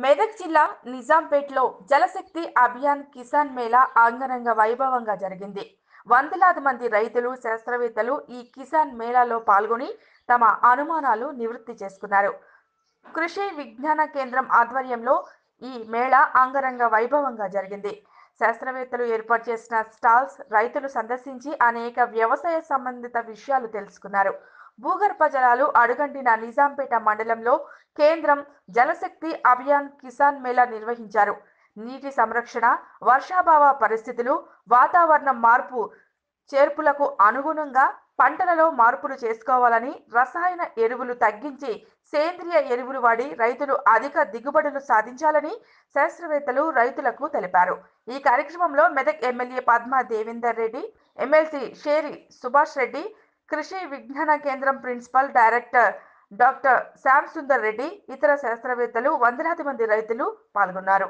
మెదక్ జిల్లా నిజాంపేట్లో జలశక్తి అభియాన్ కిసాన్ మేళా అంగరంగ వైభవంగా జరిగింది. వందలాది మంది రైతులు, శాస్త్రవేత్తలు ఈ కిసాన్ మేళాలో పాల్గొని తమ అనుమానాలు నివృత్తి చేసుకున్నారు. కృషి విజ్ఞాన కేంద్రం ఆధ్వర్యంలో ఈ మేళా అంగరంగ వైభవంగా జరిగింది. శాస్త్రవేత్తలు ఏర్పాటు చేసిన స్టాల్స్ రైతులు సందర్శించి అనేక వ్యవసాయ సంబంధిత విషయాలు తెలుసుకున్నారు. భూగర్భ జలాలు అడుగంటిన నిజాంపేట మండలంలో కేంద్రం జలశక్తి అభియాన్ కిసాన్ మేళా నిర్వహించారు. నీటి సంరక్షణ, వర్షాభావ పరిస్థితులు, వాతావరణ మార్పు చేర్పులకు అనుగుణంగా పంటలలో మార్పులు చేసుకోవాలని, రసాయన ఎరువులు తగ్గించి సేంద్రియ ఎరువులు వాడి రైతులు అధిక దిగుబడులు సాధించాలని శాస్త్రవేత్తలు రైతులకు తెలిపారు. ఈ కార్యక్రమంలో Medak MLA Padma Devender Reddy, MLC Sheri Subhash Reddy, Krishi Vignana Kendram principal director doctor Shyam Sundar Reddy, ఇతర శాస్త్రవేత్తలు, వందలాది మంది రైతులు పాల్గొన్నారు.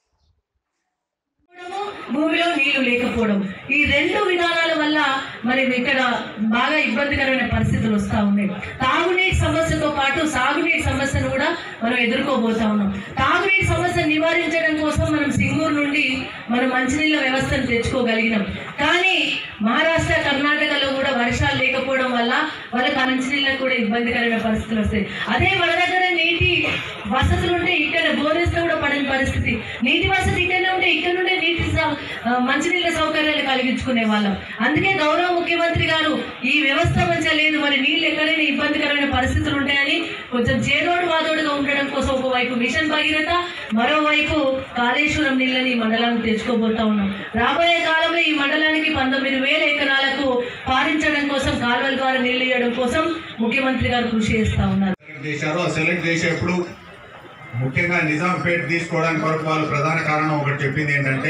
భూమిలో నీళ్లు లేకపోవడం, ఈ రెండు విధానాల వల్ల మరి ఇక్కడ బాగా ఇబ్బందికరమైన పరిస్థితులు వస్తూ ఉన్నాయి. తాగునీటి సమస్యతో పాటు సాగునీటి సమస్యను కూడా మనం ఎదుర్కోబోతా ఉన్నాం. తాగునీటి సమస్యను నివారించడం కోసం మనం సింగూరు నుండి మనం మంచినీళ్ళ వ్యవస్థను తెచ్చుకోగలిగినాం. కానీ మహారాష్ట్ర, కర్ణాటకలో కూడా వర్షాలు లేకపోవడం వల్ల వాళ్ళకి మంచినీళ్ళకు కూడా ఇబ్బందికరమైన పరిస్థితులు వస్తాయి. అదే మన దగ్గర నీటి వసతులు ఉంటే ఇక్కడ బోరేస్తే కూడా పడని పరిస్థితి. నీటి వసతి ఇక్కడనే ఉంటే ఇక్కడ నుండే నీటి మంచినీళ్ళ సౌకర్యాలు కలిగించుకునే వాళ్ళం. అందుకే గౌరవ ముఖ్యమంత్రి గారు ఈ వ్యవస్థ మంచిగా లేదు, మరి నీళ్ళు ఎక్కడైనా ఇబ్బందికరమైన పరిస్థితులు ఉంటాయని కొంచెం చేదోడు వాదోడుగా ఉండడం కోసం ఒకవైపు మిషన్ భగీరథ, మరోవైపు కాళేశ్వరం నీళ్ళని మండలానికి తెచ్చుకోబోతా ఉన్నాం. రాబోయే కాలంలో ఈ మండలానికి 19,000 ఎకరాలకు పారించడం కోసం, కాలువల ద్వారా నీళ్లు ఇవ్వడం కోసం ముఖ్యమంత్రి గారు కృషి చేస్తా ఉన్నారు. సెలెక్ట్ చేసేప్పుడు ముఖ్యంగా నిజాంపేట తీసుకోవడానికి కొరకు వాళ్ళు ప్రధాన కారణం ఒకటి చెప్పింది ఏంటంటే,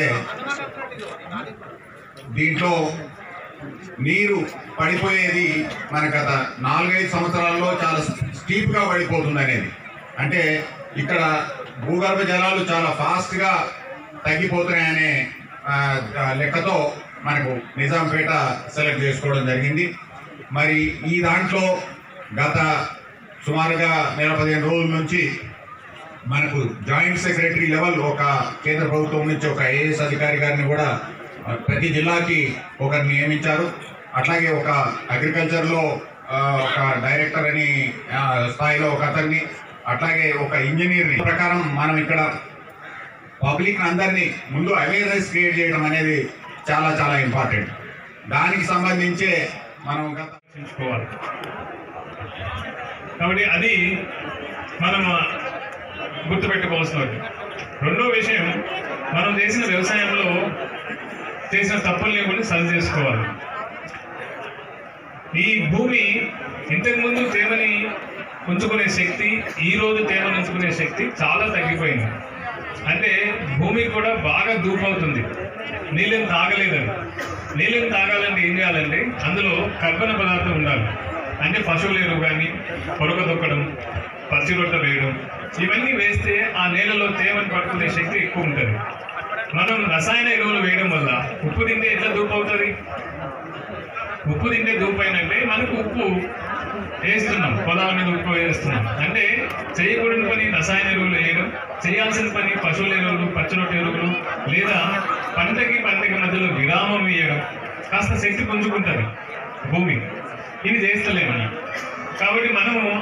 దీంట్లో నీరు పడిపోయేది మన గత 4-5 సంవత్సరాల్లో చాలా స్టీప్గా పడిపోతుంది అనేది. అంటే ఇక్కడ భూగర్భ జలాలు చాలా ఫాస్ట్గా తగ్గిపోతున్నాయనే లెక్కతో మనకు నిజాంపేట సెలెక్ట్ చేసుకోవడం జరిగింది. మరి ఈ దాంట్లో గత సుమారుగా 15 రోజుల నుంచి మనకు జాయింట్ సెక్రటరీ లెవెల్ ఒక కేంద్ర ప్రభుత్వం నుంచి ఒక ఐఏఎస్ అధికారి గారిని కూడా ప్రతి జిల్లాకి ఒకరిని నియమించారు. అట్లాగే ఒక అగ్రికల్చర్లో ఒక డైరెక్టర్ అని స్థాయిలో ఒక అతన్ని, అట్లాగే ఒక ఇంజనీర్ ప్రకారం మనం ఇక్కడ పబ్లిక్ అందరినీ ముందు అవేర్నెస్ క్రియేట్ చేయడం అనేది చాలా చాలా ఇంపార్టెంట్. దానికి సంబంధించే మనం తెలుసుకోవాలి. కాబట్టి అది మనం గుర్తుపెట్టుకోవాల్సినది. రెండో విషయం, మనం చేసిన వ్యవసాయంలో చేసిన తప్పుల్ని కూడా సరి చేసుకోవాలి. ఈ భూమి ఇంతకుముందు తేమని ఉంచుకునే శక్తి, ఈరోజు తేమని ఉంచుకునే శక్తి చాలా తగ్గిపోయింది. అంటే భూమి కూడా బాగా దూపవుతుంది. నీళ్ళని తాగలేదని. నీళ్ళని తాగాలంటే ఏం చేయాలంటే అందులో కర్బన పదార్థం ఉండాలి. అంటే పశువుల ఎరువు కానీ, పొరక తొక్కడం, పచ్చి రొట్టె వేయడం, ఇవన్నీ వేస్తే ఆ నేలలో తేమని పట్టుకునే శక్తి ఎక్కువ ఉంటుంది. మనం రసాయన ఎరువులు వేయడం వల్ల ఉప్పు తింటే ఎట్లా దూపు అవుతుంది? ఉప్పు తింటే దూపు అయినట్టే మనకు ఉప్పు వేస్తున్నాం, పొలాల మీద ఉప్పు వేస్తున్నాం. అంటే చేయకూడని పని రసాయన ఎరువులు వేయడం, చేయాల్సిన పని పశువుల ఎరువులు, పచ్చి రొట్టె ఎరువులు, లేదా పంటకి మధ్యలో విరామం వేయడం, కాస్త శక్తి పుంజుకుంటుంది భూమి. ఇది చేస్తలేమని. కాబట్టి మనము